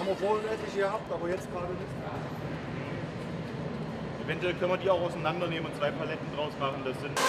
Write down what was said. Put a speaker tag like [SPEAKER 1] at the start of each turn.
[SPEAKER 1] wir vorhin etliche gehabt, aber jetzt gerade nicht mehr.
[SPEAKER 2] Eventuell können wir die auch auseinandernehmen und 2 Paletten draus machen. Das sind